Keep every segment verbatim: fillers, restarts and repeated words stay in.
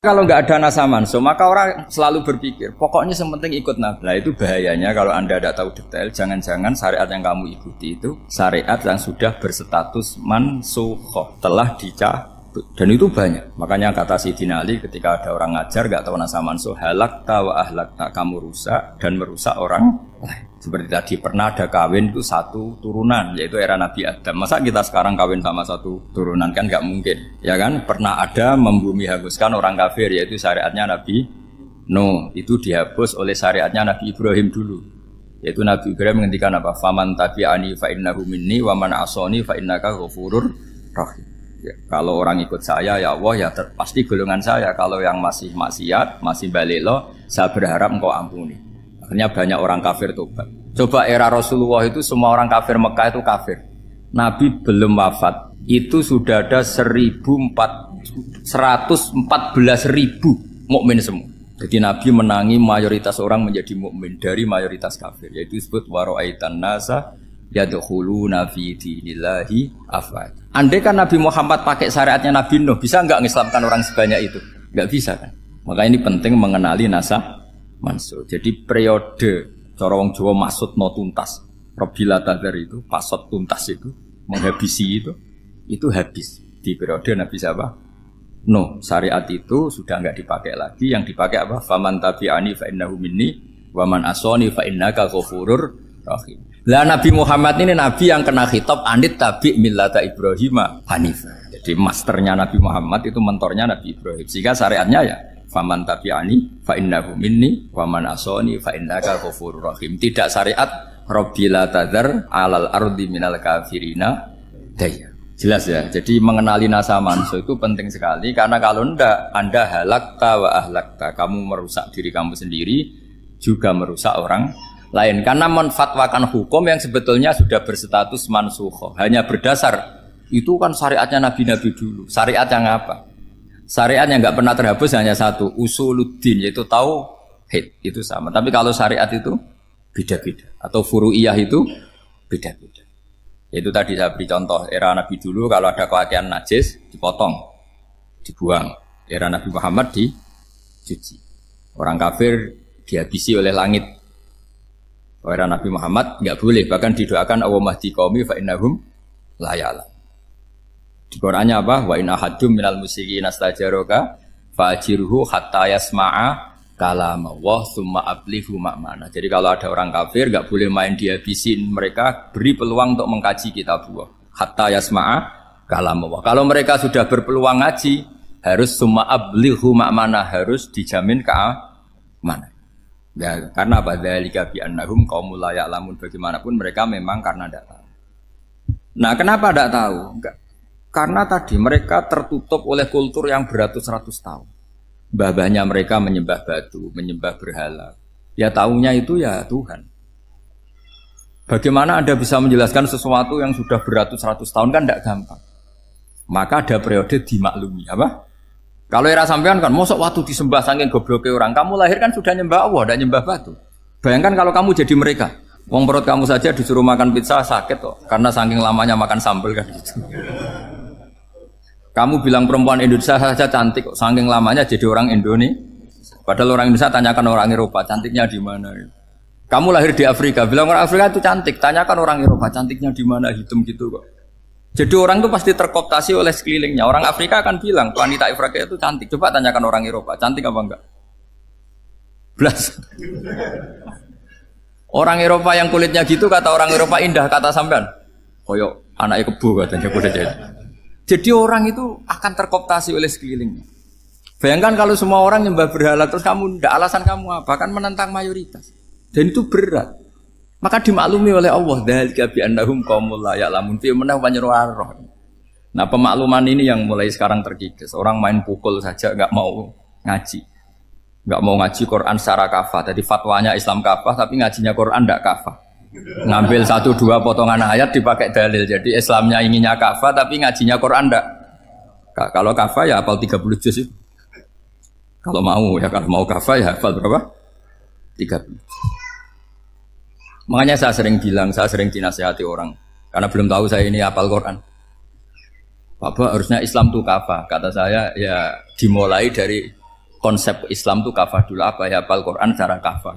Kalau nggak ada nasa manso, maka orang selalu berpikir, pokoknya yang penting ikut Nabi. Nah itu bahayanya kalau Anda tidak tahu detail, jangan-jangan syariat yang kamu ikuti itu syariat yang sudah berstatus mansukhoh, telah dicabut. Dan itu banyak. Makanya kata Sayyidina Ali ketika ada orang ngajar nggak tahu nasa manso, halakta wa ahlakta, kamu rusak dan merusak orang lain. Seperti tadi pernah ada kawin itu satu turunan, yaitu era Nabi Adam. Masa kita sekarang kawin sama satu turunan, kan nggak mungkin, ya kan? Pernah ada membumi hanguskan orang kafir, yaitu syariatnya Nabi Nuh. Itu dihapus oleh syariatnya Nabi Ibrahim dulu, yaitu Nabi Ibrahim menghentikan apa? Faman tabi'ani fa innahu minni wa man asoni fa innaka ghafurur rahim. Ya, kalau orang ikut saya ya Allah ya ter, pasti golongan saya. Kalau yang masih maksiat, masih balelo, saya berharap engkau ampuni. Akhirnya banyak orang kafir tobat. Coba era Rasulullah itu semua orang kafir Mekah itu kafir. Nabi belum wafat, itu sudah ada seratus empat belas ribu mukmin semua. Jadi Nabi menangi mayoritas orang menjadi mukmin dari mayoritas kafir. Yaitu disebut wara'aitan nasa yadkhuluna fi dinillahi afwaj. Andai kan Nabi Muhammad pakai syariatnya Nabi Nuh, bisa enggak mengislamkan orang sebanyak itu? Enggak bisa kan? Maka ini penting mengenali nasa mansuh. Jadi periode cara wong Jawa maksud no tuntas. Robila tadar itu, pasot tuntas itu, menghabisi itu, itu habis di periode Nabi siapa? No, syariat itu sudah enggak dipakai lagi. Yang dipakai apa? Faman tabi'ani fa innahu minni wa man asoni fa innaka ghafurur rahim. Lah Nabi Muhammad ini Nabi yang kena khitab anit tabi' millata Ibrahim hanifah. Jadi masternya Nabi Muhammad itu mentornya Nabi Ibrahim. Sehingga syariatnya ya faman tabi'ani fa innahu minni wa man asoni fa innaka ghafurur rahim. Tidak syariat Rabbila tadhar alal ardi minal kafirina daya. Jelas ya. Jadi mengenali nasa manso itu penting sekali, karena kalau ndak Anda halakta wa ahlakta, kamu merusak diri kamu sendiri juga merusak orang lain. Karena menfatwakan hukum yang sebetulnya sudah berstatus mansukhoh, hanya berdasar itu kan syariatnya nabi-nabi dulu. Syariat yang apa? Syariat yang nggak pernah terhapus hanya satu, usuluddin, yaitu tauhid, itu sama. Tapi kalau syariat itu beda-beda, atau furu'iyah itu beda-beda. Itu tadi saya beri contoh, era Nabi dulu kalau ada pakaian najis dipotong, dibuang. Era Nabi Muhammad dicuci. Orang kafir dihabisi oleh langit. Era Nabi Muhammad nggak boleh, bahkan didoakan Allahumma hdi qaumi fa innahum la ya'lamun. Di Qur'annya apa? Wa in ahadum minal musyrikin astajaraka fa'ajirhu hatta yasma'a kalam Allah summa ablihu ma'mana. Jadi kalau ada orang kafir enggak boleh main dihabisin, mereka beri peluang untuk mengkaji kitab Allah. Hatta yasma'a kalam Allah. Kalau mereka sudah berpeluang ngaji, harus summa ablihu ma'mana, harus dijamin keamanan. Ya, karena apa? Dzalika bi annahum qaumul la ya'lamun. Bagaimanapun mereka memang karena tidak tahu. Nah, kenapa tidak tahu? Enggak. Karena tadi mereka tertutup oleh kultur yang beratus-ratus tahun. Mbah-mbahnya mereka menyembah batu, menyembah berhala. Ya tahunya itu ya Tuhan. Bagaimana Anda bisa menjelaskan sesuatu yang sudah beratus-ratus tahun, kan tidak gampang. Maka ada periode dimaklumi. Apa? Kalau era sampean kan, mosok waktu disembah saking gobloknya orang. Kamu lahir kan sudah nyembah Allah, tidak nyembah batu. Bayangkan kalau kamu jadi mereka. Wong perut kamu saja disuruh makan pizza sakit kok. Karena saking lamanya makan sambal kan gitu. Kamu bilang perempuan Indonesia saja cantik kok, saking lamanya jadi orang Indonesia. Padahal orang Indonesia tanyakan orang Eropa, cantiknya di mana? Kamu lahir di Afrika, bilang orang Afrika itu cantik, tanyakan orang Eropa, cantiknya di mana, hitam gitu kok. Jadi orang itu pasti terkooptasi oleh sekelilingnya. Orang Afrika akan bilang wanita Afrika itu cantik. Coba tanyakan orang Eropa, cantik apa enggak? Belas. Orang Eropa yang kulitnya gitu kata orang Eropa indah, kata sampean. Koyok anaknya kebo katanya kuda jadi. Jadi orang itu akan terkooptasi oleh sekelilingnya. Bayangkan kalau semua orang nyembah berhala terus kamu tidak, alasan kamu apa? Kan menentang mayoritas. Dan itu berat. Maka dimaklumi oleh Allah, dzalika bi annahum qaumul la ya'lamun fi manah panyeruarah. Nah, pemakluman ini yang mulai sekarang terkikis. Orang main pukul saja enggak mau ngaji. Enggak mau ngaji Quran secara kafah. Jadi fatwanya Islam kafah tapi ngajinya Quran enggak kafah. Ngambil satu dua potongan ayat dipakai dalil. Jadi Islamnya inginnya kafah tapi ngajinya Quran enggak. Kalau kafah ya hafal tiga puluh juz itu. Kalau mau ya, kalau mau kafah ya hafal berapa? tiga puluh. Makanya saya sering bilang, saya sering dinasihati orang karena belum tahu saya ini hafal Quran. Bapak harusnya Islam itu kafah. Kata saya ya dimulai dari konsep Islam itu kafah dulu apa ya hafal Quran secara kafah.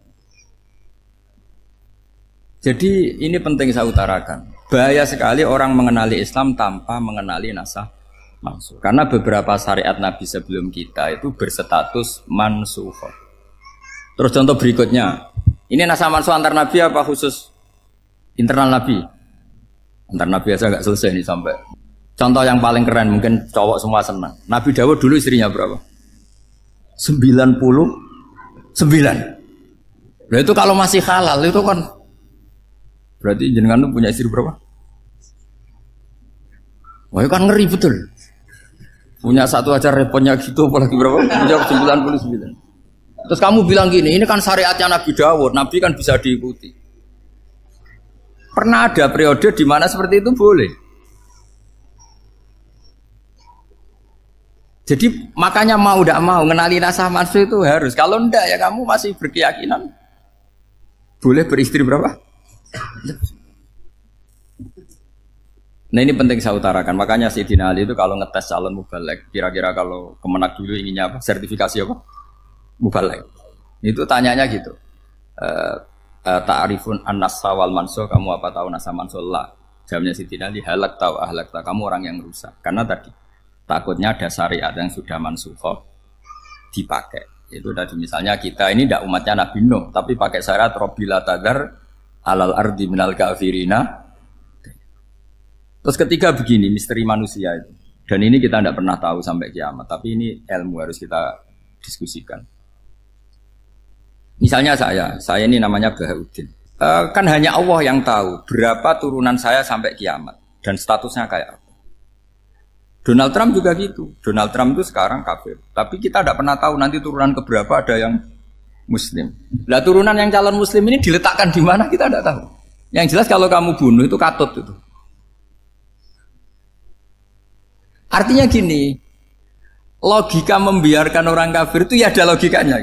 Jadi ini penting saya utarakan. Bahaya sekali orang mengenali Islam tanpa mengenali nasah mansukh. Karena beberapa syariat Nabi sebelum kita itu berstatus mansukh. Terus contoh berikutnya, ini nasah mansukh antar Nabi apa khusus internal Nabi? Antar Nabi aja nggak selesai nih sampai. Contoh yang paling keren mungkin cowok semua senang. Nabi Dawud dulu istrinya berapa? sembilan puluh sembilan. Nah itu kalau masih halal itu kan berarti jenengan tuh punya istri berapa? Wah kan ngeri betul. Punya satu aja repotnya gitu apalagi berapa? Punya sembilan puluh sembilan. Terus kamu bilang gini, ini kan syariatnya Nabi Dawud, Nabi kan bisa diikuti. Pernah ada periode di mana seperti itu boleh. Jadi makanya mau tidak mau mengenali nasah mansukh itu harus. Kalau ndak ya kamu masih berkeyakinan boleh beristri berapa? Nah ini penting saya utarakan. Makanya Sayyidina Ali itu kalau ngetes calon mubaligh, kira-kira kalau Kemenak dulu inginnya apa? Sertifikasi apa? Mubaligh. Itu tanyanya gitu. Uh, uh, Ta'arifun an-nasa wal mansukh, kamu apa tahu nasah mansukh? La. Jawabnya Sayyidina Ali, halak tahu ahlak tahu. Kamu orang yang rusak. Karena tadi takutnya ada syariat yang sudah mansukh dipakai. Itu tadi misalnya kita ini tidak umatnya Nabi Nuh, tapi pakai syariat Robbila tadar alal ardi minal kafirina. Terus ketiga begini, misteri manusia itu. Dan ini kita tidak pernah tahu sampai kiamat, tapi ini ilmu harus kita diskusikan. Misalnya saya, saya ini namanya Bahaudin. E, kan hanya Allah yang tahu berapa turunan saya sampai kiamat dan statusnya kayak apa. Donald Trump juga gitu. Donald Trump itu sekarang kafir, tapi kita tidak pernah tahu nanti turunan keberapa ada yang Muslim. Lah turunan yang calon Muslim ini diletakkan di mana kita tidak tahu. Yang jelas kalau kamu bunuh itu katut itu. Artinya gini, logika membiarkan orang kafir itu ya ada logikanya.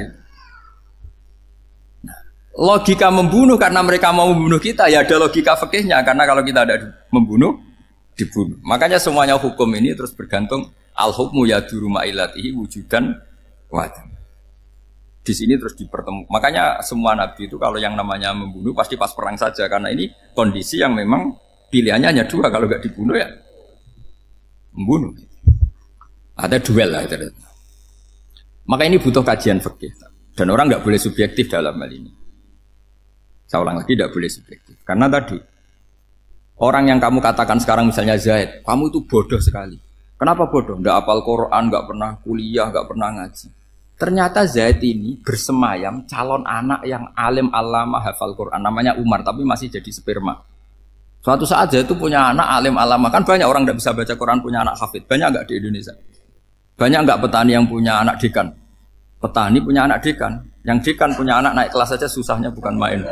Nah, logika membunuh karena mereka mau membunuh kita ya ada logika fikihnya, karena kalau kita ada membunuh dibunuh. Makanya semuanya hukum ini terus bergantung al-hukmu yaduru ma'ilatihi wujudan wadan. Di sini terus dipertemukan. Makanya semua nabi itu kalau yang namanya membunuh pasti pas perang saja, karena ini kondisi yang memang pilihannya hanya dua, kalau nggak dibunuh ya membunuh. Ada duel lah. Ternyata. Maka ini butuh kajian fikih dan orang nggak boleh subjektif dalam hal ini. Saya ulang lagi, tidak boleh subjektif. Karena tadi orang yang kamu katakan sekarang misalnya Zaid, kamu itu bodoh sekali. Kenapa bodoh? Nggak hafal Quran, nggak pernah kuliah, nggak pernah ngaji. Ternyata Zaid ini bersemayam calon anak yang alim alama hafal Quran, namanya Umar, tapi masih jadi sperma. Suatu saat Zaid itu punya anak alim alama, kan banyak orang nggak bisa baca Quran punya anak hafid, banyak nggak di Indonesia? Banyak nggak petani yang punya anak dekan? Petani punya anak dekan, yang dekan punya anak naik kelas saja susahnya bukan main.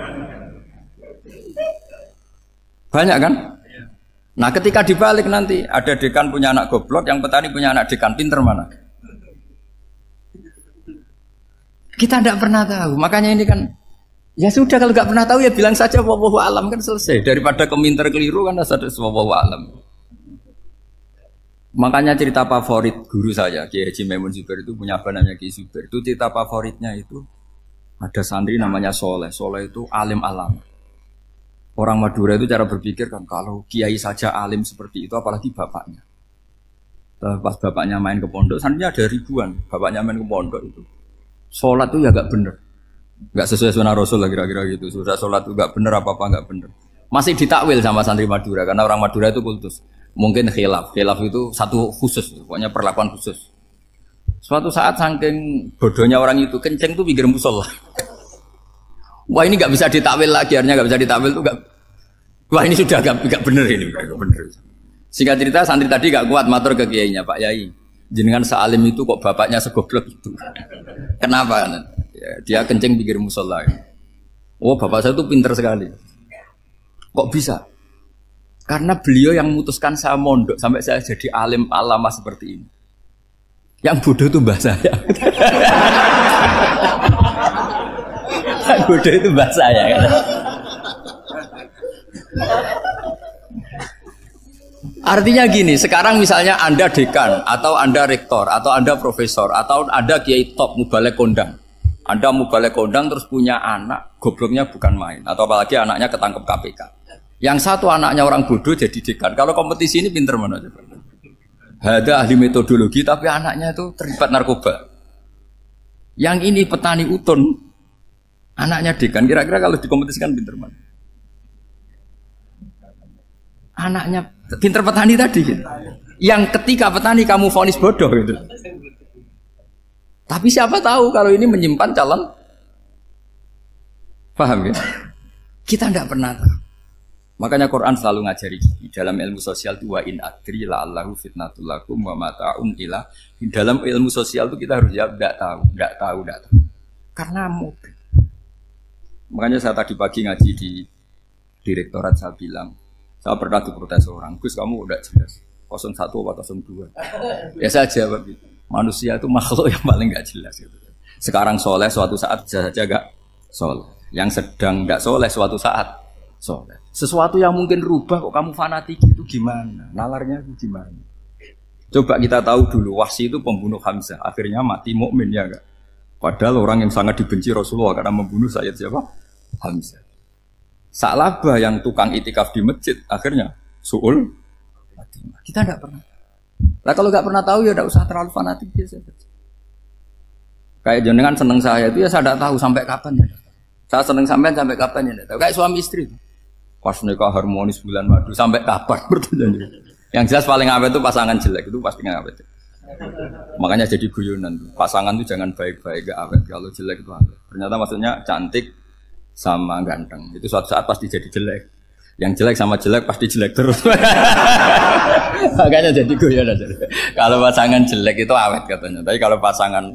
Banyak kan? Nah ketika dibalik nanti ada dekan punya anak goblok, yang petani punya anak dekan pinter mana? Kita tidak pernah tahu. Makanya ini kan ya sudah, kalau nggak pernah tahu ya bilang saja wallahu alam, kan selesai. Daripada keminter keliru kan ada wallahu alam. Makanya cerita favorit guru saya Kiai Haji Maimun Zubair itu punya apa namanya Kiai Zubair. Itu cerita favoritnya itu ada santri namanya Soleh. Soleh itu alim alam. Orang Madura itu cara berpikir kan kalau kiai saja alim seperti itu apalagi bapaknya. Pas bapaknya main ke pondok, santrinya ada ribuan. Bapaknya main ke pondok itu sholat itu ya gak bener, gak sesuai sunnah Rasul lah kira-kira gitu. Sudah sholat itu gak bener apa-apa gak bener. Masih ditakwil sama santri Madura karena orang Madura itu kultus. Mungkin khilaf, khilaf itu satu khusus, pokoknya perlakuan khusus. Suatu saat saking bodohnya orang itu kenceng tuh pinggir musola. Wah ini nggak bisa ditakwil lagi, akhirnya nggak bisa ditakwil tuh nggak. Wah ini sudah nggak nggak bener ini, nggak bener. Singkat cerita santri tadi nggak kuat matur ke kiainya, Pak Yai, jenengan sealim itu kok bapaknya segoblok itu. Kenapa? Ya, dia kencing pinggir musola. Oh bapak saya tuh pinter sekali. Kok bisa? Karena beliau yang memutuskan saya mondok sampai saya jadi alim alama seperti ini. Yang bodoh itu mbah saya. Yang bodoh itu mbah saya. Artinya gini, sekarang misalnya Anda dekan, atau Anda rektor, atau Anda profesor, atau Anda kiai top, mubalek kondang. Anda mubalek kondang terus punya anak, gobloknya bukan main. Atau apalagi anaknya ketangkep K P K. Yang satu anaknya orang bodoh jadi dekan. Kalau kompetisi ini pinter mana coba? Ada ahli metodologi tapi anaknya itu terlibat narkoba. Yang ini petani utun, anaknya dekan. Kira-kira kalau dikompetisikan pinter mana? Anaknya pinter petani tadi gitu. Yang ketika petani kamu vonis bodoh gitu. Tapi siapa tahu kalau ini menyimpan calon. Paham ya? Kita tidak pernah tahu. Makanya Quran selalu ngajari dalam ilmu sosial itu wa in adri la'allahu fitnatul lakum wa mata'un ila. Dalam ilmu sosial itu kita harus jawab tidak tahu, tidak tahu, tidak tahu. Karena mungkin. Makanya saya tadi pagi ngaji di direktorat saya bilang, saya pernah diprotes orang, Gus kamu udah jelas nol satu atau nol dua. Ya saya jawab gitu. Manusia itu makhluk yang paling nggak jelas gitu. Sekarang soleh suatu saat bisa saja nggak soleh. Yang sedang nggak soleh suatu saat soleh. Sesuatu yang mungkin rubah kok kamu fanatik itu gimana? Nalarnya itu gimana? Coba kita tahu dulu Wahsy itu pembunuh Hamzah, akhirnya mati mukmin ya enggak? Padahal orang yang sangat dibenci Rasulullah karena membunuh Sayyid siapa? Hamzah. Sa'labah yang tukang itikaf di masjid akhirnya su'ul Fatimah. Kita enggak pernah. Lah kalau enggak pernah tahu ya enggak usah terlalu fanatik biasa. Kayak jenengan seneng saya itu ya saya enggak tahu sampai kapan ya. Saya seneng sampean sampai kapan ya enggak tahu. Kayak suami istri itu. Pas nikah harmonis bulan madu sampai kapan bertanya. Yang jelas paling awet itu pasangan jelek itu pasti nggak awet. Makanya jadi guyonan. Pasangan itu jangan baik-baik gak awet. Kalau jelek itu awet. Ternyata maksudnya cantik sama ganteng. Itu suatu saat pasti jadi jelek. Yang jelek sama jelek pasti jelek terus. Makanya jadi guyonan. Kalau pasangan jelek itu awet katanya. Tapi kalau pasangan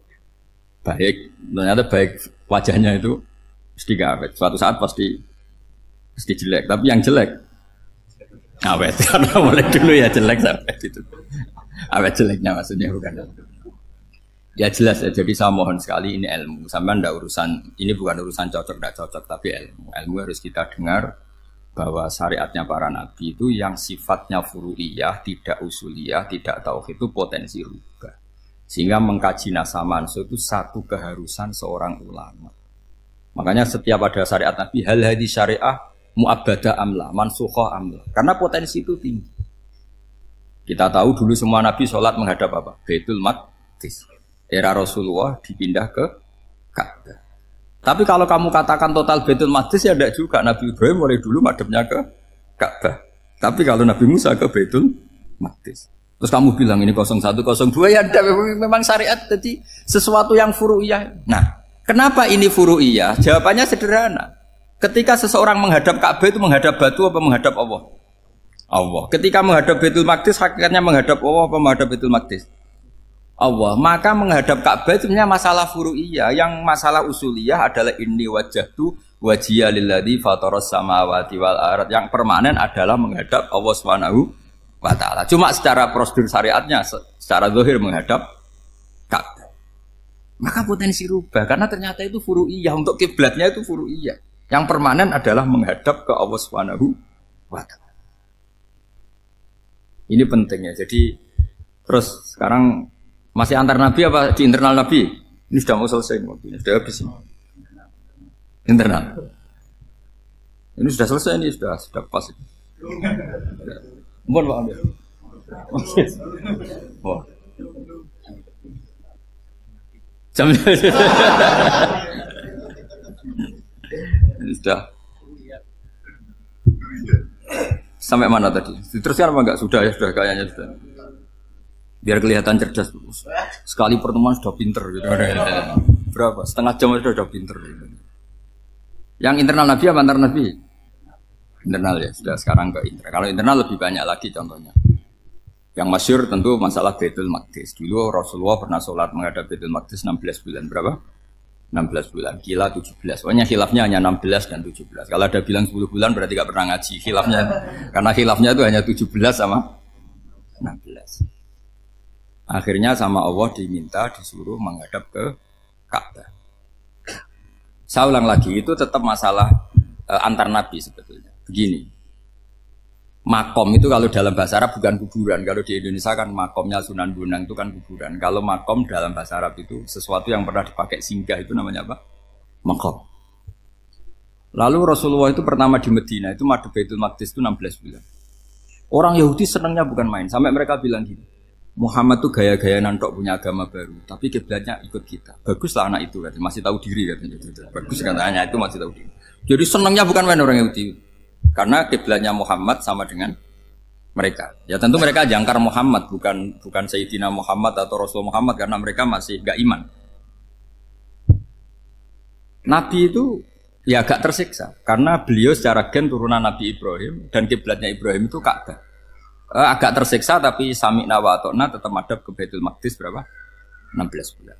baik, ternyata baik wajahnya itu pasti gak awet. Suatu saat pasti pasti jelek, tapi yang jelek awet karena mulai dulu ya jelek sampai itu awet jeleknya maksudnya bukan ya jelas ya. Jadi saya mohon sekali ini ilmu sampai ndak urusan ini bukan urusan cocok ndak cocok tapi ilmu ilmu harus kita dengar bahwa syariatnya para nabi itu yang sifatnya furu'iyah tidak usuliyah tidak tauhid itu potensi rubah sehingga mengkaji nasah mansuh itu satu keharusan seorang ulama. Makanya setiap ada syariat nabi hal hadis syariah mu'abbadah amla, mansukhoh amla. Karena potensi itu tinggi. Kita tahu dulu semua nabi sholat menghadap apa? Baitul Maqdis. Era Rasulullah dipindah ke Ka'bah. Tapi kalau kamu katakan total Baitul Maqdis ya tidak juga. Nabi Ibrahim mulai dulu madhabnya ke Ka'bah. Tapi kalau Nabi Musa ke Baitul Maqdis. Terus kamu bilang ini nol satu nol dua ya ada, memang syariat jadi sesuatu yang furu'iyah. Nah, kenapa ini furu'iyah? Jawabannya sederhana. Ketika seseorang menghadap Ka'bah itu menghadap batu apa menghadap Allah? Allah. Ketika menghadap Baitul Maqdis hakikatnya menghadap Allah apa menghadap Baitul Maqdis? Allah. Maka menghadap Ka'bah itu sebenarnya masalah furu'iyah. Yang masalah usuliyah adalah inni wajjahtu wajhiya lilladzi fataras samawati wal ardh. Yang permanen adalah menghadap Allah Subhanahu wa taala. Cuma secara prosedur syariatnya secara zahir menghadap Ka'bah. Maka potensi rubah karena ternyata itu furu'iyah. Untuk kiblatnya itu furu'iyah. Yang permanen adalah menghadap ke Allah Subhanahu wa taala. Ini pentingnya. Jadi terus sekarang masih antar nabi apa di internal nabi? Ini sudah mau selesai waktunya, sudah habis. Internal. Ini sudah selesai ini sudah sudah pas. Mohon Pak Amir. Oh. Jam sudah sampai mana tadi? Diteruskan apa enggak? Sudah ya, sudah kayaknya sudah. Biar kelihatan cerdas. Sekali pertemuan sudah pinter gitu. Berapa? Setengah jam sudah sudah pinter gitu. Yang internal Nabi apa antar Nabi? Internal ya, sudah sekarang ke internal. Kalau internal lebih banyak lagi contohnya. Yang masyhur tentu masalah Baitul Maqdis. Dulu Rasulullah pernah sholat menghadap Baitul Maqdis enam belas bulan. Berapa? enam belas bulan, gila tujuh belas. Pokoknya khilafnya hanya enam belas dan tujuh belas. Kalau ada bilang sepuluh bulan berarti gak pernah ngaji. Khilafnya, karena khilafnya itu hanya tujuh belas sama enam belas. Akhirnya sama Allah diminta, disuruh menghadap ke Ka'bah. Saya ulang lagi, itu tetap masalah e, antar nabi sebetulnya. Begini, Makom itu kalau dalam bahasa Arab bukan kuburan. Kalau di Indonesia kan makomnya Sunan Bonang itu kan kuburan. Kalau makom dalam bahasa Arab itu sesuatu yang pernah dipakai singgah itu namanya apa? Makom. Lalu Rasulullah itu pertama di Medina itu madhep Baitul Maqdis itu enam belas bulan. Orang Yahudi senangnya bukan main. Sampai mereka bilang gini, Muhammad tuh gaya-gaya nantok punya agama baru. Tapi kiblatnya ikut kita. Baguslah anak itu katanya. Masih tahu diri katanya. Bagus katanya itu masih tahu diri. Jadi senangnya bukan main orang Yahudi. Karena kiblatnya Muhammad sama dengan mereka. Ya tentu mereka jangkar Muhammad, bukan bukan Sayyidina Muhammad atau Rasul Muhammad karena mereka masih gak iman. Nabi itu ya agak tersiksa karena beliau secara gen turunan Nabi Ibrahim dan kiblatnya Ibrahim itu Ka'bah. Eh, agak tersiksa tapi sami'na wa ata'na tetap madhab ke Baitul Maqdis berapa? enam belas bulan.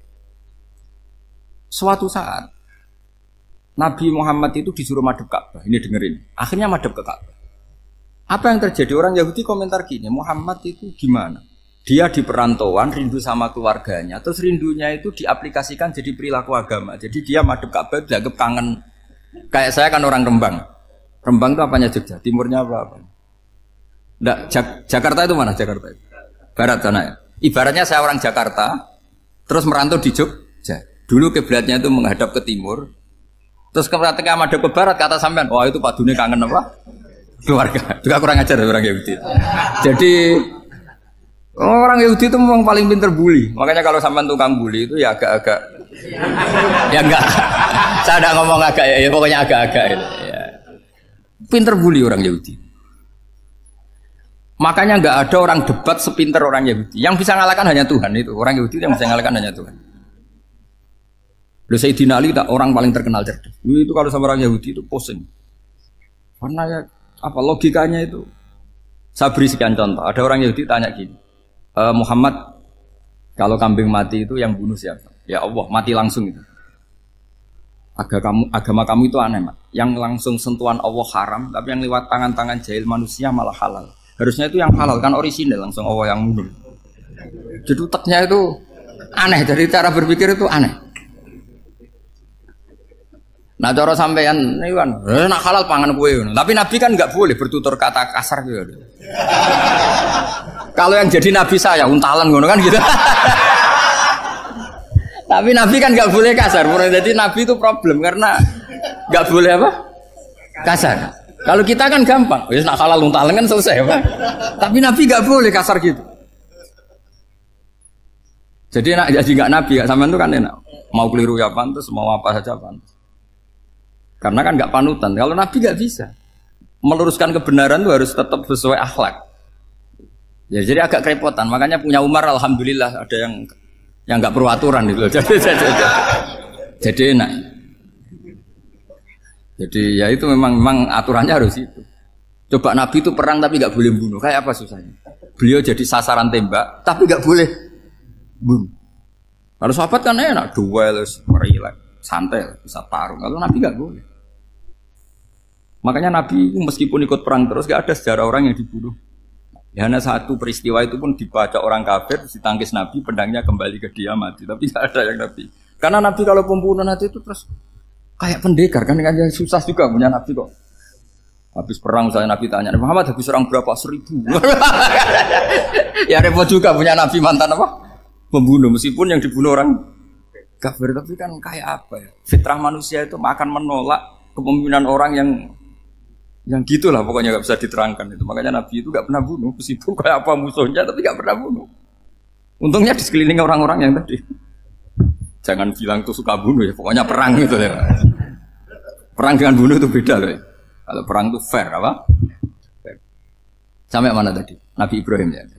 Suatu saat Nabi Muhammad itu disuruh madhep Ka'bah. Ini dengerin. Akhirnya madhep ke Ka'bah. Apa yang terjadi? Orang Yahudi komentar gini, Muhammad itu gimana? Dia di perantauan, rindu sama keluarganya. Terus rindunya itu diaplikasikan jadi perilaku agama. Jadi dia madhep Ka'bah, dianggap kangen. Kayak saya kan orang Rembang. Rembang itu apanya Jogja? Timurnya apa? Nggak, Jak Jakarta itu mana Jakarta? Barat sana ya? Ibaratnya saya orang Jakarta, terus merantau di Jogja. Dulu kiblatnya itu menghadap ke timur. Terus ketika madhep ke barat kata sampean, wah itu padune kangen apa? Keluarga. Juga kurang ajar orang Yahudi. Jadi orang Yahudi itu memang paling pinter bully. Makanya kalau sampean tukang bully itu ya agak-agak ya enggak. Saya enggak ngomong agak ya, ya pokoknya agak-agak ya. Pinter bully orang Yahudi. Makanya enggak ada orang debat sepinter orang Yahudi. Yang bisa ngalahkan hanya Tuhan itu. Orang Yahudi yang bisa ngalahkan hanya Tuhan. Loh Sayyidina Ali tak orang paling terkenal cerdas. Itu kalau sama orang Yahudi itu pusing. Karena ya apa logikanya itu? Saya beri sekian contoh. Ada orang Yahudi tanya gini, e, Muhammad kalau kambing mati itu yang bunuh siapa? Ya Allah, mati langsung itu. Agama kamu, agama kamu itu aneh, Mak. Yang langsung sentuhan Allah haram, tapi yang lewat tangan-tangan jahil manusia malah halal. Harusnya itu yang halal kan orisinal langsung Allah yang bunuh. Jadi utaknya itu aneh, dari cara berpikir itu aneh. Nah cara sampean ini kan, eh, nak halal pangan kue. Tapi Nabi kan nggak boleh bertutur kata kasar gitu. Kalau yang jadi Nabi saya untalan ngono kan gitu. Tapi Nabi kan nggak boleh kasar. Jadi Nabi itu problem karena nggak boleh apa? Kasar. Kalau kita kan gampang, wis nak halal untalan kan selesai apa? Tapi Nabi nggak boleh kasar gitu. Jadi nak jadi nggak Nabi, nggak sampean itu kan enak. Mau keliru ya pantas, mau apa saja pantas. Karena kan nggak panutan. Kalau Nabi nggak bisa meluruskan kebenaran itu harus tetap sesuai akhlak. Ya jadi agak kerepotan. Makanya punya Umar alhamdulillah ada yang yang nggak perlu aturan gitu. Jadi jadi, jadi, jadi enak. Jadi ya itu memang memang aturannya harus itu. Coba Nabi itu perang tapi nggak boleh bunuh. Kayak apa susahnya? Beliau jadi sasaran tembak tapi nggak boleh bunuh. Kalau sahabat kan enak, duel, merilek. Santai bisa tarung. Kalau Nabi nggak boleh. Makanya Nabi meskipun ikut perang terus nggak ada sejarah orang yang dibunuh. Ya, hanya satu peristiwa itu pun dibaca orang kafir, ditangkis Nabi, pedangnya kembali ke dia mati. Tapi nggak ada yang Nabi. Karena Nabi kalau pembunuh nanti itu terus kayak pendekar kan, kan susah juga punya Nabi kok. Habis perang misalnya Nabi tanya, Muhammad habis orang berapa? Seribu. Ya repot juga punya Nabi mantan apa? Pembunuh meskipun yang dibunuh orang kafir, tapi kan kayak apa ya? Fitrah manusia itu akan menolak kepemimpinan orang yang yang gitulah pokoknya nggak bisa diterangkan itu. Makanya Nabi itu nggak pernah bunuh, meskipun kayak apa musuhnya, tapi nggak pernah bunuh. Untungnya di sekeliling orang-orang yang tadi. Jangan bilang tuh suka bunuh ya, pokoknya perang gitu ya. Perang dengan bunuh itu beda loh. Ya. Kalau perang itu fair apa? Fair. Sampai mana tadi? Nabi Ibrahim ya.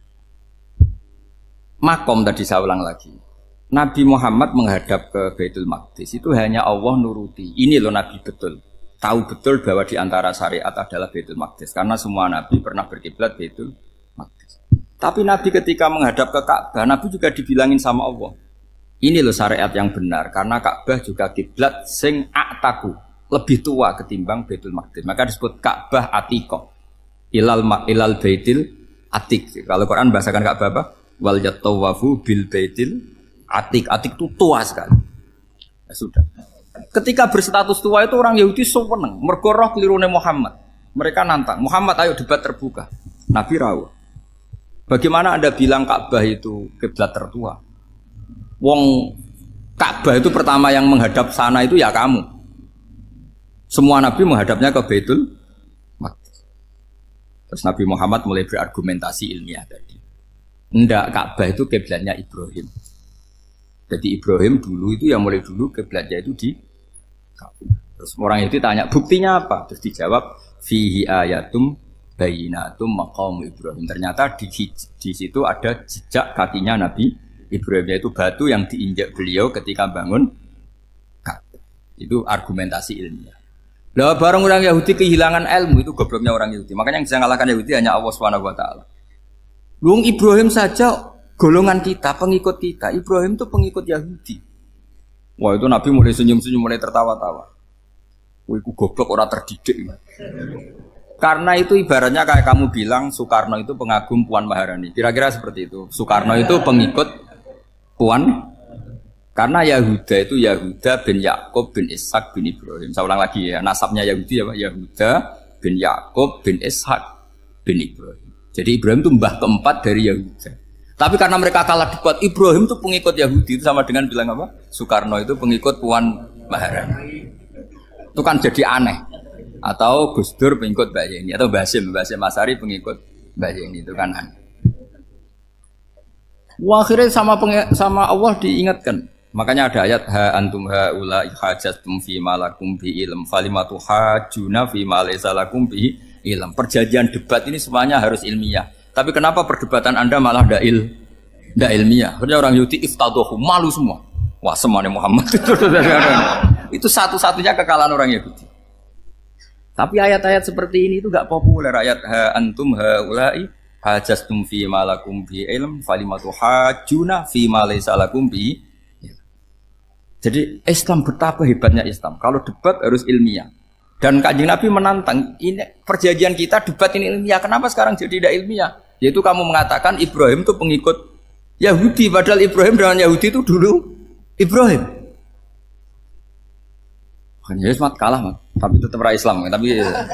Makom tadi saya ulang lagi. Nabi Muhammad menghadap ke Baitul Maqdis itu hanya Allah nuruti. Ini loh Nabi betul. Tahu betul bahwa di antara syariat adalah Baitul Maqdis. Karena semua Nabi pernah berkiblat Baitul Maqdis. Tapi Nabi ketika menghadap ke Ka'bah, Nabi juga dibilangin sama Allah. Ini loh syariat yang benar. Karena Ka'bah juga kiblat sing a'taku. Lebih tua ketimbang Baitul Maqdis. Maka disebut Ka'bah Atiqah. Ilal, ilal Baitil Atiq. Kalau Quran bahasakan Ka'bah apa? Wal yatawafu bil Baitil Atik, atik itu tua sekali. Ya sudah. Ketika berstatus tua itu orang Yahudi seneng, mergo roh kelirune Muhammad. Mereka nantang, Muhammad ayo debat terbuka. Nabi rawuh. Bagaimana Anda bilang Ka'bah itu kiblat tertua? Wong Ka'bah itu pertama yang menghadap sana itu ya kamu. Semua Nabi menghadapnya ke Baitul Maqdis. Terus Nabi Muhammad mulai berargumentasi ilmiah tadi. Enggak, Ka'bah itu kiblatnya Ibrahim. Jadi Ibrahim dulu itu yang mulai dulu kiblatnya itu di Ka'bah. Terus orang itu tanya, buktinya apa? Terus dijawab, fihi ayatum bayinatum maqam Ibrahim. Ternyata di, di situ ada jejak kakinya Nabi Ibrahim, yaitu batu yang diinjak beliau ketika bangun Ka'bah. Itu argumentasi ilmiah. Lah bareng orang Yahudi kehilangan ilmu, itu gobloknya orang Yahudi. Makanya yang bisa mengalahkan Yahudi hanya Allah Subhanahu wa taala. Luang Ibrahim saja golongan kita, pengikut kita. Ibrahim itu pengikut Yahudi. Wah, itu Nabi mulai senyum-senyum, mulai tertawa-tawa. Wah, itu goblok, orang terdidik. Karena itu ibaratnya kayak kamu bilang Soekarno itu pengagum Puan Maharani. Kira-kira seperti itu. Soekarno itu pengikut Puan. Karena Yahuda itu Yahuda bin Yakub bin Ishak bin Ibrahim. Saya ulang lagi ya, nasabnya Yahudi ya Pak. Yahuda bin Yakub bin Ishak bin Ibrahim. Jadi Ibrahim itu mbah keempat dari Yahuda. Tapi karena mereka kalah debat, Ibrahim itu pengikut Yahudi. Itu sama dengan bilang apa? Soekarno itu pengikut Puan Maharani. Itu kan jadi aneh. Atau Gus Dur pengikut Mbak Yeni. Atau Basim, Basim Masari pengikut Mbak Yeni. Itu kan aneh. Wah, akhirnya sama, sama Allah diingatkan. Makanya ada ayat ha antum haula hajatum fi malakum bi ilm falimatu hajuna fi ma laysa lakum bi ilm. Perjanjian debat ini semuanya harus ilmiah. Tapi kenapa perdebatan Anda malah ndak il ndak ilmiah? Karena orang Yahudi iftadohu, malu semua. Wah, semuanya Muhammad itu. Itu satu-satunya kekalahan orang Yahudi. Tapi ayat-ayat seperti ini itu enggak populer. Ayat ha antum haula hajastum fi malakum bi ilm falimatu hajuna fi ma laysa lakum bi. Jadi Islam betapa hebatnya Islam. Kalau debat harus ilmiah. Dan Kanjeng Nabi menantang, ini perjanjian kita debat ini ilmiah. Kenapa sekarang jadi tidak ilmiah? Yaitu kamu mengatakan Ibrahim itu pengikut Yahudi. Padahal Ibrahim dengan Yahudi itu dulu Ibrahim. Ya semat kalah, man. Tapi tetap ra Islam. Tapi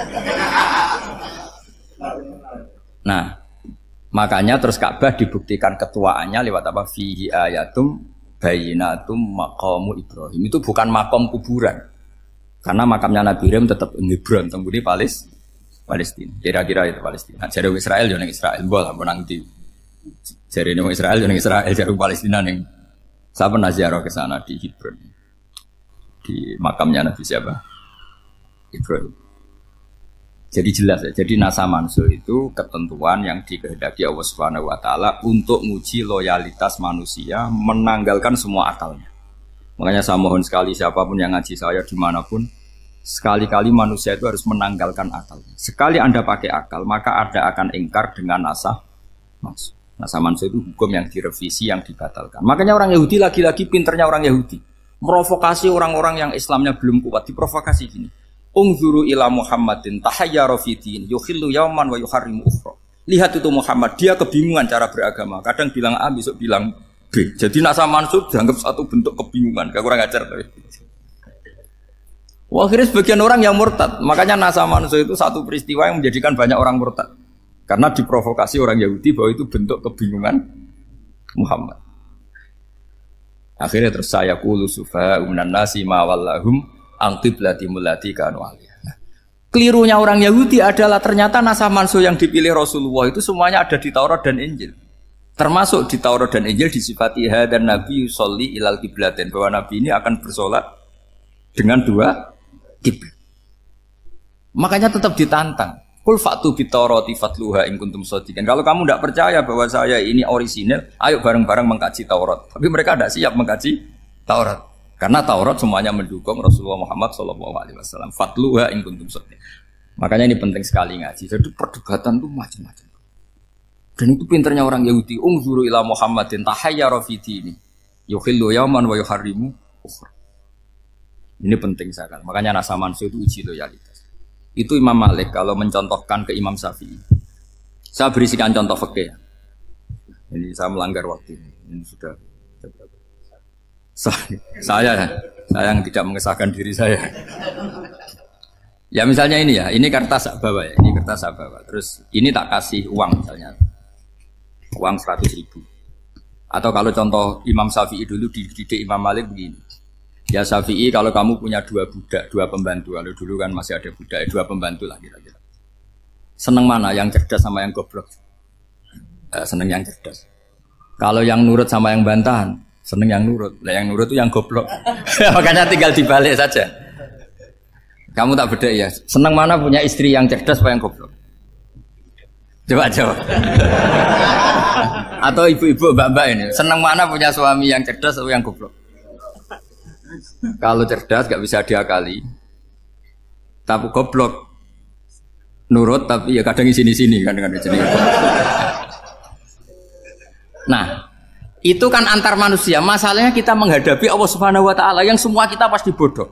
nah, makanya terus Ka'bah dibuktikan ketuaannya lewat apa? Fihi ayatum bayinatum maqamu Ibrahim. Itu bukan makom kuburan. Karena makamnya Nabi Ibrahim tetap Hebron, temudi Palis, Palestina. Kira-kira itu Palestina. Jari Israel yo ning Israel, bola menang di. Jari ning Israel yo ning Israel, jari Palestina ning. Saya pernah ziarah ke sana di Hebron. Di makamnya Nabi siapa? Ibrahim. Jadi jelas ya. Jadi nasa mansul itu ketentuan yang dikehendaki Allah Subhanahu wa taala untuk menguji loyalitas manusia, menanggalkan semua akalnya. Makanya saya mohon sekali siapapun yang ngaji saya dimanapun, sekali-kali manusia itu harus menanggalkan akalnya. Sekali Anda pakai akal, maka Anda akan ingkar dengan nasa mansul. Nasa mansul itu hukum yang direvisi, yang dibatalkan. Makanya orang Yahudi lagi-lagi pinternya orang Yahudi. Merovokasi orang-orang yang Islamnya belum kuat, diprovokasi gini. Ungzuru ila Muhammadin tahayyara fi din yukhillu yauman wa yuharrimu ukhra. Lihat itu Muhammad, dia kebingungan cara beragama. Kadang bilang A, besok bilang B. Jadi nasa mansub dianggap satu bentuk kebingungan. Gak kurang ajar tapi. Wah, akhirnya sebagian orang yang murtad. Makanya nasa mansub itu satu peristiwa yang menjadikan banyak orang murtad. Karena diprovokasi orang Yahudi bahwa itu bentuk kebingungan Muhammad. Akhirnya terus saya qulu sufaha minan nasi ma wallahum angqiblati mulati kanu aliyah. Nah, kelirunya orang Yahudi adalah ternyata nasah mansuh yang dipilih Rasulullah itu semuanya ada di Taurat dan Injil. Termasuk di Taurat dan Injil disifati dan Nabi yusolli ilal qiblatin, bahwa Nabi ini akan bersolat dengan dua kiblat. Makanya tetap ditantang. Qul fa'tu bit Taurati fatluha in kuntum shadiqin. Kalau kamu tidak percaya bahwa saya ini orisinil, ayo bareng-bareng mengkaji Taurat. Tapi mereka tidak siap mengkaji Taurat. Karena Taurat semuanya mendukung Rasulullah Muhammad shallallahu alaihi wasallam. Fatluha in kuntum shadiqin. Makanya ini penting sekali ngaji. Jadi perdebatan itu macam-macam. Dan itu pinternya orang Yahudi. Ungzuru ila Muhammadin tahayyara fi dini yukhillu yauman wa yuharrimu ukhra. Ini penting sekali. Makanya nasa mansuh itu uji loyalitas. Itu Imam Malik kalau mencontohkan ke Imam Syafi'i. Saya berisikan contoh fikih. Ini saya melanggar waktu ini. Ini sudah saya, saya, saya yang tidak mengesahkan diri saya. Ya misalnya ini ya, ini kertas sak bawa ya, ini kertas sak bawa. Terus ini tak kasih uang misalnya, uang seratus ribu. Atau kalau contoh Imam Syafi'i dulu dididik Imam Malik begini. Ya Syafi'i kalau kamu punya dua budak, dua pembantu, kalau dulu kan masih ada budak, dua pembantu lah kira-kira. Seneng mana, yang cerdas sama yang goblok? Eh, seneng yang cerdas. Kalau yang nurut sama yang bantahan, seneng yang nurut. Lah yang nurut itu yang goblok. Makanya tinggal dibalik saja. Kamu tak beda ya. Seneng mana punya istri yang cerdas apa yang goblok? Coba jawab. Atau ibu-ibu mbak-mbak ini, seneng mana punya suami yang cerdas atau yang goblok? Kalau cerdas gak bisa diakali, tapi goblok nurut tapi ya kadang sini-sini kan dengan sini. Nah, itu kan antar manusia. Masalahnya kita menghadapi Allah Subhanahu wa taala yang semua kita pasti bodoh.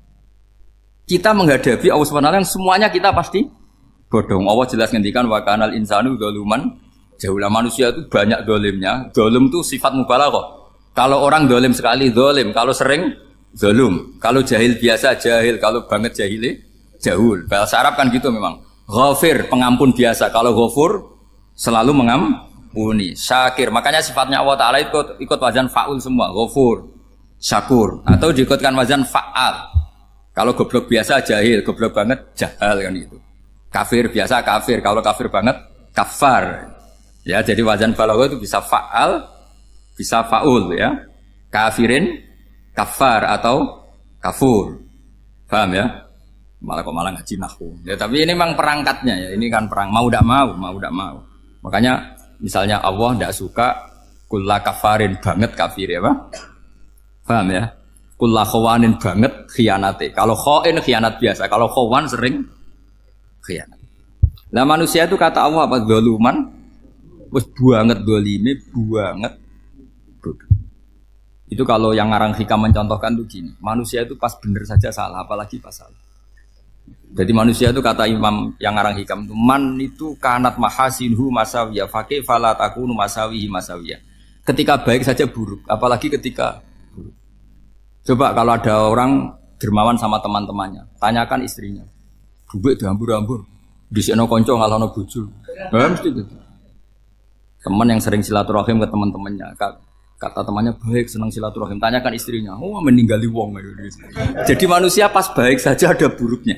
Kita menghadapi Allah Subhanahu wa taala yang semuanya kita pasti bodoh. Allah jelas ngendikan wa kanal insanu dzaluman jauhlah, manusia itu banyak dolimnya. Dolim itu sifat mubalaghah. Kalau orang dolim sekali dolim, kalau sering zalum, kalau jahil biasa jahil, kalau banget jahili jahul. Bahasa Arab kan gitu memang. Ghafir, pengampun biasa. Kalau ghafur selalu mengampuni. Syakir, makanya sifatnya Allah Ta'ala ikut, ikut wazan fa'ul semua. Ghafur, syakur. Atau diikutkan wazan fa'al. Kalau goblok biasa jahil, goblok banget jahal kan gitu. Kafir biasa kafir, kalau kafir banget kafar. Ya, jadi wazan balaghah itu bisa fa'al, bisa fa'ul ya. Kafirin, kafar atau kafur. Paham ya? Malah kok malah ngaji nahwu. Ya tapi ini memang perangkatnya ya. Ini kan perang mau tidak mau, mau tidak mau. Makanya misalnya Allah tidak suka kulla kafarin banget kafir ya, Pak. Paham ya? Kulla khawanin banget khianate. Kalau khain khianat biasa, kalau khawan sering khianat. Nah manusia itu kata Allah apa? Zaluman, wis banget dolime, banget bodoh. Itu kalau yang ngarang hikam mencontohkan tuh gini, manusia itu pas bener saja salah, apalagi pas salah. Jadi manusia itu kata Imam yang ngarang hikam itu, man itu kanat mahasinhu masawiyah, fakih fala takunu masawihi masawiyah. Ketika baik saja buruk, apalagi ketika buruk. Coba kalau ada orang dermawan sama teman-temannya, tanyakan istrinya, duit dihambur-hambur, disekno konco ngalono bojo. Nah, mesti gitu. Teman yang sering silaturahim ke teman-temannya, kata temannya baik, senang silaturahim, tanyakan istrinya, oh meninggali wong. Jadi manusia pas baik saja ada buruknya,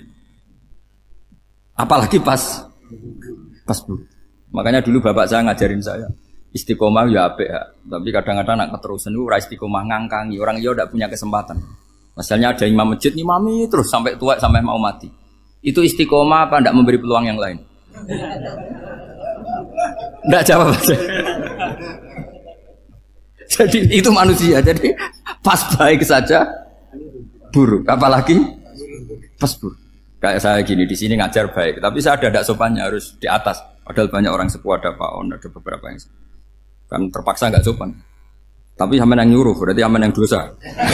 apalagi pas pas buruk. Makanya dulu bapak saya ngajarin saya istiqomah ya apik ya, tapi kadang-kadang nak keterusan itu ora istiqomah ngangkangi orang yo ndak punya kesempatan. Misalnya ada imam masjid ngimami terus sampai tua sampai mau mati, itu istiqomah apa ndak memberi peluang yang lain? Ndak jawab. Jadi itu manusia. Jadi pas baik saja buruk, apalagi pas buruk. Kayak saya gini di sini ngajar baik, tapi saya ada tidak sopannya harus di atas. Padahal banyak orang sepuh, ada Pak On, ada beberapa yang kan terpaksa nggak sopan. Tapi sama yang nyuruh, berarti sama yang dosa.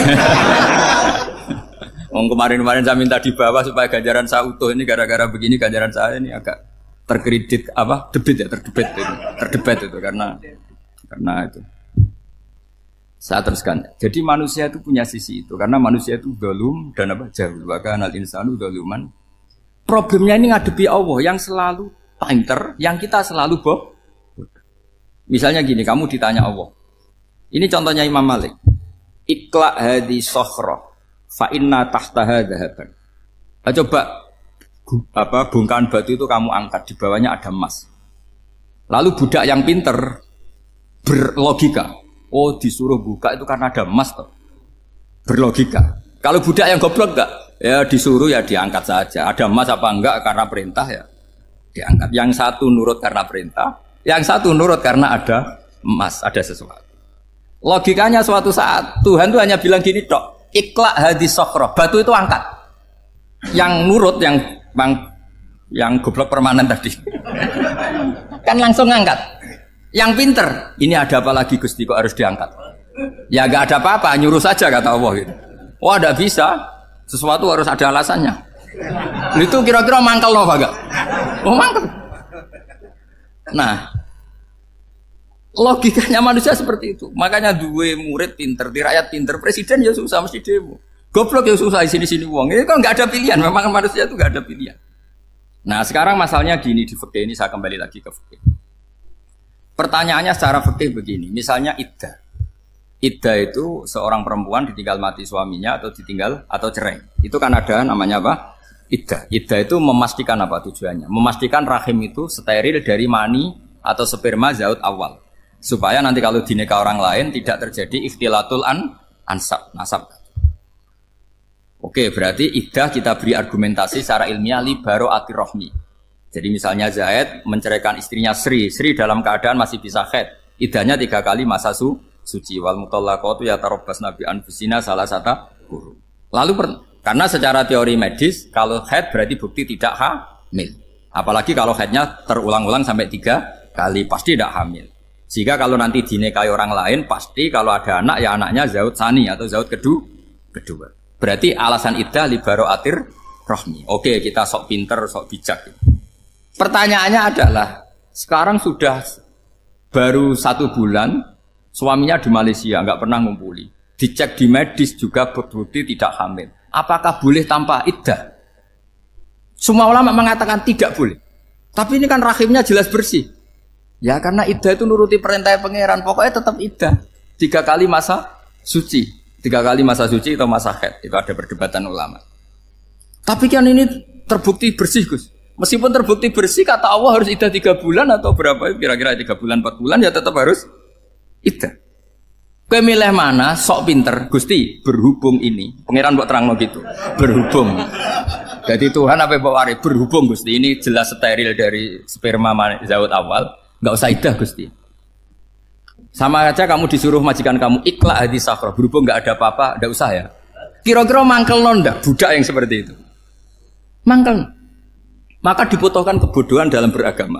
Om kemarin-kemarin saya minta di bawah supaya ganjaran saya utuh, ini gara-gara begini ganjaran saya ini agak terkredit apa debit ya terdebit itu, terdebat itu karena karena itu. Saya teruskan. Jadi manusia itu punya sisi itu karena manusia itu dzalum dan apa jahil. Bahkan al insanu dzaluman. Problemnya ini ngadepi Allah yang selalu pinter, yang kita selalu boh. Misalnya gini, kamu ditanya Allah. Ini contohnya Imam Malik. Ikla hadi sokhroh fa inna tahtaha dhahaban. Nah, coba apa bongkahan batu itu kamu angkat, di bawahnya ada emas. Lalu budak yang pinter berlogika, oh disuruh buka itu karena ada emas toh. Berlogika. Kalau budak yang goblok enggak, ya disuruh ya diangkat saja. Ada emas apa enggak karena perintah ya diangkat. Yang satu nurut karena perintah, yang satu nurut karena ada emas, ada sesuatu. Logikanya suatu saat Tuhan tuh hanya bilang gini tok, ikla hadis sokhroh, batu itu angkat. Yang nurut yang bang, yang goblok permanen tadi kan langsung angkat. Yang pinter, ini ada apa lagi Gusti kok harus diangkat? Ya gak ada apa-apa, nyuruh saja kata Allah gitu. Wah tidak bisa, sesuatu harus ada alasannya. Itu kira-kira mangkel loh agak. Oh mangkel. Nah, logikanya manusia seperti itu. Makanya dua murid pinter, di rakyat pinter, presiden ya susah mesti demo. Goblok yang susah di sini-sini uang. Ini kan nggak ada pilihan. Memang manusia itu nggak ada pilihan. Nah sekarang masalahnya gini di fikih ini, saya kembali lagi ke fikih. Pertanyaannya secara fikih begini. Misalnya iddah. Iddah itu seorang perempuan ditinggal mati suaminya atau ditinggal atau cerai. Itu kan ada namanya apa? Iddah. Iddah itu memastikan apa tujuannya? Memastikan rahim itu steril dari mani atau sperma zaut awal. Supaya nanti kalau dinikah orang lain tidak terjadi ikhtilatul an ansab nasab. Oke, berarti iddah kita beri argumentasi secara ilmiah li baro'atir rohmi. Jadi misalnya Zaid menceraikan istrinya Sri, Sri dalam keadaan masih bisa haid. Iddahnya tiga kali masa su, suci. Wal mutallaqatu yatarabbasna bi anfusina salah satu guru. Lalu per, karena secara teori medis kalau haid berarti bukti tidak hamil. Apalagi kalau haidnya terulang-ulang sampai tiga kali pasti tidak hamil. Jika kalau nanti dinikahi orang lain pasti kalau ada anak ya anaknya zaud sani atau zaud kedua. kedua. Berarti alasan iddah li baro'atir rohmi. Oke, kita sok pinter, sok bijak. Pertanyaannya adalah, sekarang sudah baru satu bulan, suaminya di Malaysia, nggak pernah ngumpuli. Dicek di medis juga berbukti tidak hamil. Apakah boleh tanpa iddah? Semua ulama mengatakan tidak boleh. Tapi ini kan rahimnya jelas bersih. Ya karena iddah itu nuruti perintah pangeran, pokoknya tetap iddah. Tiga kali masa suci. Tiga kali masa suci atau masa haid. Itu ada perdebatan ulama. Tapi kan ini terbukti bersih Gus. Meskipun terbukti bersih, kata Allah harus iddah tiga bulan atau berapa? Kira-kira tiga bulan, empat bulan ya tetap harus iddah. Kowe milih mana? Sok pinter. Gusti, berhubung ini. Pangeran mbok terangno gitu. Berhubung. Jadi Tuhan apa bawa hari? Berhubung Gusti. Ini jelas steril dari sperma zaut awal. Enggak usah iddah Gusti. Sama aja kamu disuruh majikan kamu ikhla hadis sakhra, berhubung nggak ada apa-apa, nggak usah ya. Kira-kira mangkel nondak budak yang seperti itu. Mangkel. Maka dibutuhkan kebodohan dalam beragama.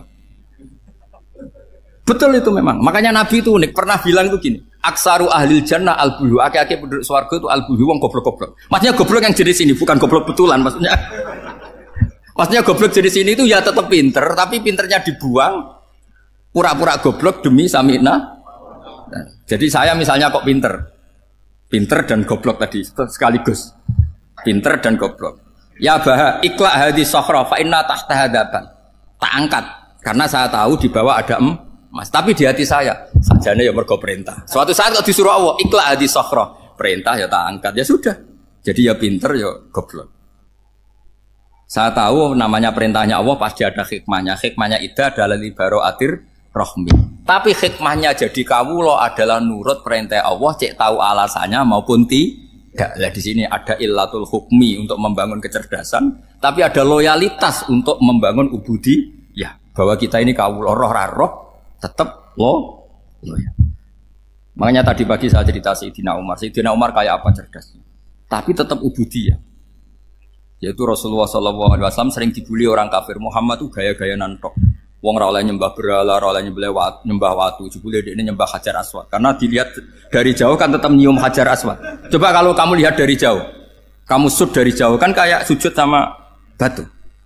Betul itu memang. Makanya Nabi itu unik, pernah bilang itu gini, aksaru ahlil jannah al-bulu, aki-aki penduduk swarga itu al-bulu, wong goblok-goblok. Maksudnya goblok yang jenis ini, bukan goblok betulan maksudnya. Maksudnya goblok jenis ini itu ya tetap pinter, tapi pinternya dibuang, pura-pura goblok demi samina. Nah, jadi saya misalnya kok pinter, pinter dan goblok tadi sekaligus, pinter dan goblok. Ya bah, ikhla hadis sakhra fa inna tahta hadaban. Tak angkat karena saya tahu di bawah ada emas. Tapi di hati saya sajane ya mergo perintah. Suatu saat kok disuruh Allah ikhla hadis sakhra, perintah ya tak angkat ya sudah. Jadi ya pinter ya goblok. Saya tahu namanya perintahnya Allah pasti ada hikmahnya. Hikmahnya iddah adalah li baro'atir rohmi. Tapi hikmahnya jadi kawula adalah nurut perintah Allah, cek tahu alasannya maupun tidak. Lah di sini ada illatul hukmi untuk membangun kecerdasan, tapi ada loyalitas untuk membangun ubudi. Ya, bahwa kita ini kawula roh roh tetap lo loyal. Makanya tadi pagi saya cerita Sayyidina Umar. Sayyidina Umar kayak apa cerdasnya? Tapi tetap ubudi ya. Yaitu Rasulullah shallallahu alaihi wasallam sering dibully orang kafir. Muhammad tuh gaya-gaya nantok. Wong ora oleh nyembah berhala, ora oleh nyembah watu, nyembah watu, jebule dekne nyembah Hajar Aswad. Karena dilihat dari jauh kan tetap nyium Hajar Aswad. Coba kalau kamu lihat dari jauh, kamu sujud dari jauh kan kayak sujud sama batu.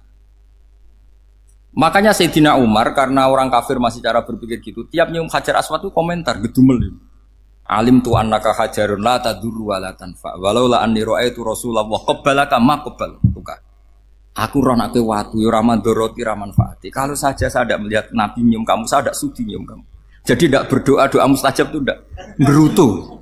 Makanya Sayyidina Umar karena orang kafir masih cara berpikir gitu, tiap nyium Hajar Aswad itu komentar gedumel. Alim tu annaka hajarun la tadurru wa la tanfa. Walau la anni ra'aitu Rasulullah qabbalaka ma qabbal. Aku roh nak watu, ya raman doroti, raman fati. Kalau saja saya tidak melihat Nabi nyium kamu, saya tidak sudi nyium kamu. Jadi tidak berdoa, doa mustajab itu tidak berutuh.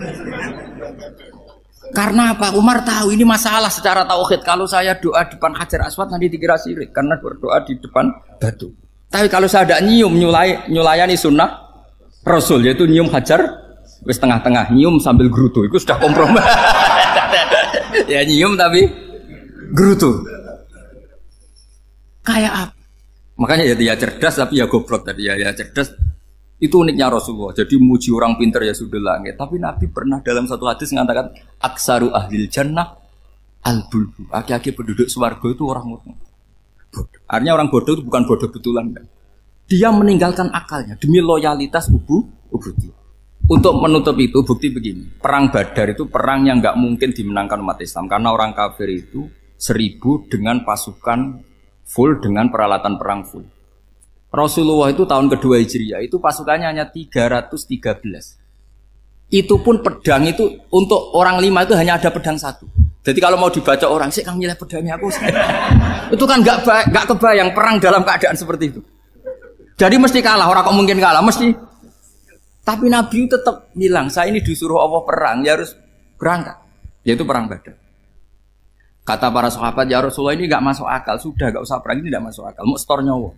Karena apa? Umar tahu ini masalah secara tauhid. Kalau saya doa di depan Hajar Aswad nanti dikira syirik karena berdoa di depan batu. Tapi kalau saya tidak nyium, nyulai, nyulayani sunnah Rasul, yaitu nyium Hajar, wis tengah-tengah nyium sambil gerutu, itu sudah kompromi. Ya nyium tapi gerutu. Kayak apa? Makanya ya dia cerdas tapi ya goblok tadi ya, ya cerdas. Itu uniknya Rasulullah. Jadi muji orang pintar ya sudah langit. Tapi Nabi pernah dalam satu hadis mengatakan aksaru ahlil jannah al-bulbu. Aki-aki penduduk swarga itu orang bodoh. Artinya orang bodoh itu bukan bodoh betulan. Kan? Dia meninggalkan akalnya demi loyalitas ubu ubudi. Untuk menutup itu bukti begini. Perang Badar itu perang yang nggak mungkin dimenangkan umat Islam karena orang kafir itu seribu dengan pasukan full dengan peralatan perang full. Rasulullah itu tahun kedua Hijriah itu pasukannya hanya tiga ratus tiga belas. Itu pun pedang itu untuk orang lima itu hanya ada pedang satu. Jadi kalau mau dibaca orang, sih kang nyileh pedangnya aku. Itu kan nggak nggak kebayang perang dalam keadaan seperti itu. Jadi mesti kalah, orang kok mungkin kalah, mesti. Tapi Nabi tetap bilang, saya ini disuruh Allah perang, ya harus berangkat. Yaitu perang Badar. Kata para sahabat, ya Rasulullah ini nggak masuk akal, sudah nggak usah perang, ini nggak masuk akal, mau setor nyawa.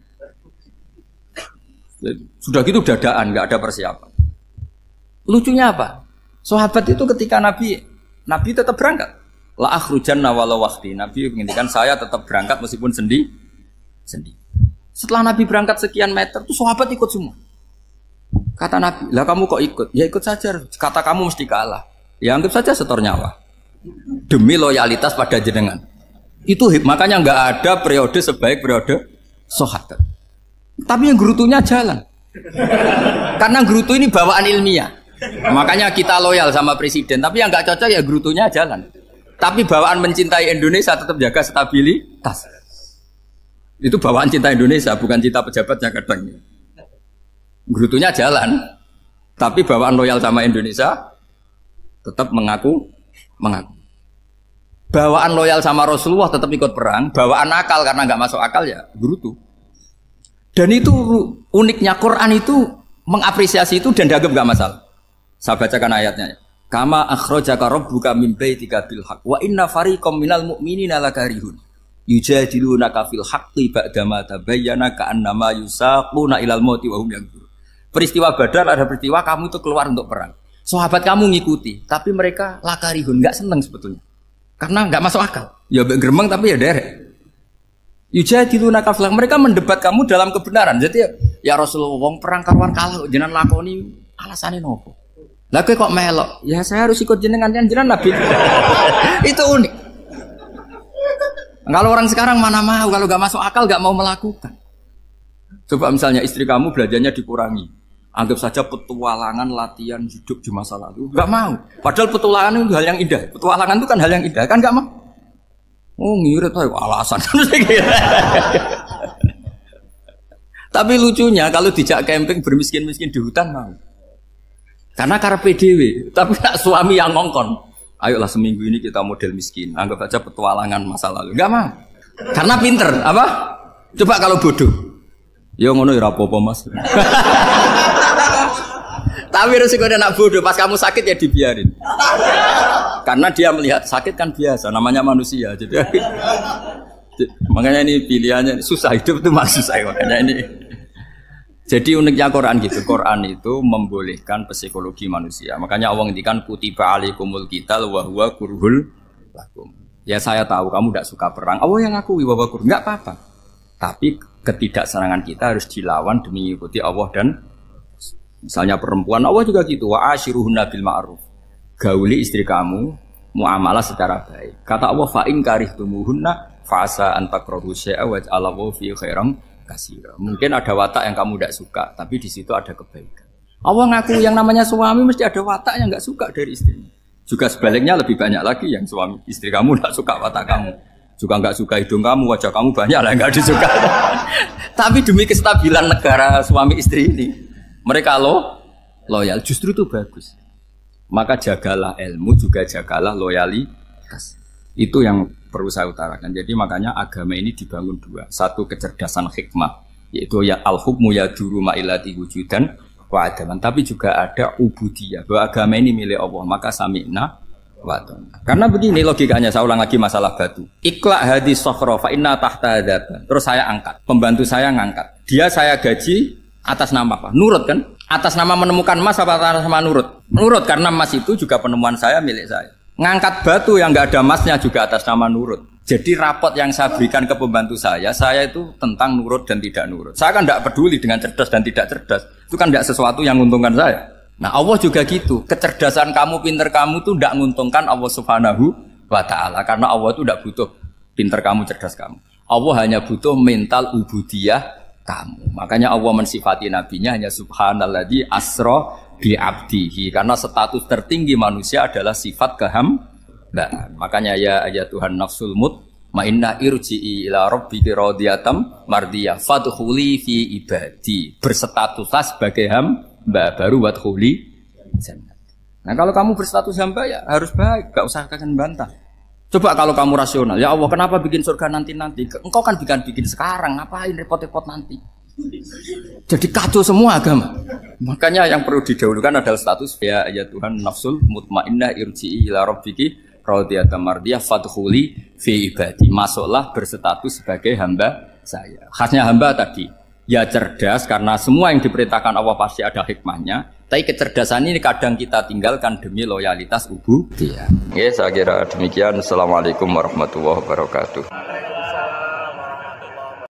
Sudah gitu dadaan, nggak ada persiapan. Lucunya apa? Sahabat itu ketika Nabi, Nabi tetap berangkat. La akhrujanna walau waqti. Nabi menginginkan saya tetap berangkat meskipun sendi sendi. Setelah Nabi berangkat sekian meter, tuh sahabat ikut semua. Kata Nabi, lah kamu kok ikut? Ya ikut saja. Kata kamu mesti kalah. Ya anggap saja setor nyawa. Demi loyalitas pada jenengan. Itu makanya nggak ada periode sebaik periode sahabat. Tapi yang gerutunya jalan. Karena gerutu ini bawaan ilmiah. Makanya kita loyal sama presiden. Tapi yang nggak cocok ya gerutunya jalan. Tapi bawaan mencintai Indonesia tetap jaga stabilitas. Itu bawaan cinta Indonesia, bukan cinta pejabatnya kadang. Gerutunya jalan, tapi bawaan loyal sama Indonesia tetap mengaku, mengaku. Bawaan loyal sama Rasulullah tetap ikut perang, bawaan akal karena nggak masuk akal ya gerutu. Dan itu uniknya Quran itu mengapresiasi itu dan dianggap nggak masalah. Saya bacakan ayatnya. Kama akhrajaka rabbuka min baitika bil haqq wa inna fariqam minal mu'minina lakarihun yujadilunaka fil haqqi ba'dama tabayyana ka'annama yusaquna ilal mauti wa hum yanzurun. Peristiwa Badar ada peristiwa kamu itu keluar untuk perang. Sahabat kamu ngikuti, tapi mereka lakarihun, enggak senang sebetulnya. Karena enggak masuk akal. Ya gremeng tapi ya derek. Yujadilunaka fil haqq, mereka mendebat kamu dalam kebenaran. Jadi ya, ya Rasulullah wong perang karuan kalah jenengan lakoni alasane nopo? Lah kok melok? Ya saya harus ikut jenengan kan jenengan Nabi. Itu unik. Kalau orang sekarang mana mau, kalau gak masuk akal gak mau melakukan. Coba misalnya istri kamu belajarnya dikurangi. Anggap saja petualangan latihan hidup di masa lalu. Gak mau. Padahal petualangan itu hal yang indah. Petualangan itu kan hal yang indah, kan gak mau. Oh ngirit ayo alasan. Tapi lucunya kalau dijak camping bermiskin-miskin di hutan mau. Karena karepe dhewe, tapi nak suami yang ngongkon. Ayolah seminggu ini kita model miskin, anggap aja petualangan masa lalu. Enggak mah. Karena pinter, apa? Coba kalau bodoh. Ya ngono ya apa-apa, Mas. Tapi resikonya nak bodoh, pas kamu sakit ya dibiarin. Karena dia melihat sakit kan biasa, namanya manusia. Jadi makanya ini pilihannya susah hidup itu maksud saya makanya ini. Jadi uniknya Quran gitu, Quran itu membolehkan psikologi manusia. Makanya Allah ngendikan kutiba alaikumul qital wa huwa kurhul lakum. Ya saya tahu kamu tidak suka perang. Allah yang ngakui wa huwa kurhul, enggak apa-apa. Tapi ketidaksenangan kita harus dilawan demi mengikuti Allah dan misalnya perempuan Allah juga gitu, wa ashiruhunna bil ma'ruf. Gauli istri kamu muamalah secara baik. Kata Allah fa in karihtumuhunna fa asa an takrahu syai'a wa ja'alallahu fi khairan kasih. Mungkin ada watak yang kamu tidak suka, tapi di situ ada kebaikan. Allah ngaku yang namanya suami mesti ada watak yang nggak suka dari istrinya. Juga sebaliknya lebih banyak lagi yang suami istri kamu tidak suka watak kamu, juga nggak suka hidung kamu, wajah kamu banyak lah nggak disuka. Tapi demi kestabilan negara suami istri ini, mereka lo loyal. Justru itu bagus. Maka jagalah ilmu, juga jagalah loyalitas. Itu yang perlu saya utarakan. Jadi makanya agama ini dibangun dua. Satu kecerdasan hikmah, yaitu ya al-hukmu ya duru ma'ilati wujudan wa adaman. Tapi juga ada ubudiyah, bahwa agama ini milik Allah. Maka sami'na wa ta'na. Karena begini logikanya, saya ulang lagi masalah batu. Iqla hadis sokhro fa inna tahta hadata. Terus saya angkat, pembantu saya ngangkat. Dia saya gaji atas nama apa? Nurut kan? Atas nama menemukan emas apa atas nama nurut? Nurut, karena emas itu juga penemuan saya, milik saya. Ngangkat batu yang nggak ada emasnya juga atas nama nurut. Jadi rapot yang saya berikan ke pembantu saya, saya itu tentang nurut dan tidak nurut. Saya kan tidak peduli dengan cerdas dan tidak cerdas. Itu kan tidak sesuatu yang menguntungkan saya. Nah Allah juga gitu. Kecerdasan kamu, pinter kamu itu tidak menguntungkan Allah Subhanahu wa Ta'ala. Karena Allah itu tidak butuh pinter kamu, cerdas kamu. Allah hanya butuh mental ubudiyah kamu. Makanya Allah mensifati nabinya hanya subhanalladzi asra bi abdihi, karena status tertinggi manusia adalah sifat kehambaan. Makanya ya ya Tuhan nafsul mut mainna irji'i ila rabbiki radiyatan mardiyah fadkhuli fi ibadi, berstatuslah sebagai hamba baru wadkhuli jannah. Nah kalau kamu berstatus hamba ya harus baik, gak usah kalian bantah. Coba kalau kamu rasional, ya Allah kenapa bikin surga nanti-nanti? Engkau kan bikin-bikin sekarang, ngapain repot-repot nanti? Jadi kacau semua agama. Makanya yang perlu didahulukan adalah status ya ya Tuhan nafsul mutmainnah irji'i ila rabbiki radiyatan mardiyah fadkhuli fi ibadi. Masuklah berstatus sebagai hamba saya. Khasnya hamba tadi ya cerdas karena semua yang diperintahkan Allah pasti ada hikmahnya. Tapi kecerdasan ini kadang kita tinggalkan demi loyalitas ubudiyah. Ya, saya kira demikian. Assalamualaikum warahmatullahi wabarakatuh.